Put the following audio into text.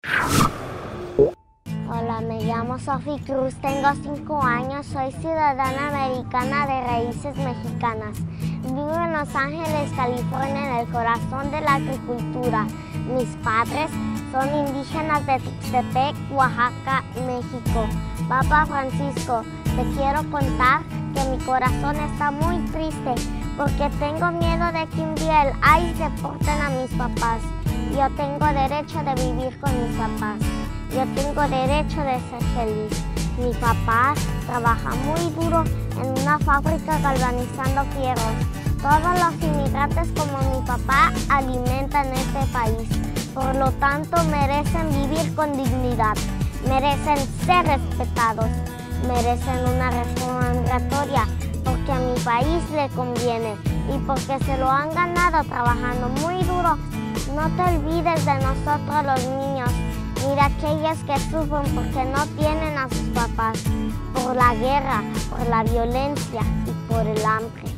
Hola, me llamo Sophie Cruz, tengo 5 años, soy ciudadana americana de raíces mexicanas. Vivo en Los Ángeles, California, en el corazón de la agricultura. Mis padres son indígenas de Tuxtepec, Oaxaca, México. Papá Francisco, te quiero contar que mi corazón está muy triste porque tengo miedo de que un día el ICE deporten a mis papás. Yo tengo derecho de vivir con mis papás. Yo tengo derecho de ser feliz. Mi papá trabaja muy duro en una fábrica galvanizando fierros. Todos los inmigrantes como mi papá alimentan este país. Por lo tanto, merecen vivir con dignidad. Merecen ser respetados. Merecen una reforma migratoria porque a mi país le conviene y porque se lo han ganado trabajando muy duro. No te olvides de nosotros los niños. Mira aquellos que sufren porque no tienen a sus papás, por la guerra, por la violencia y por el hambre.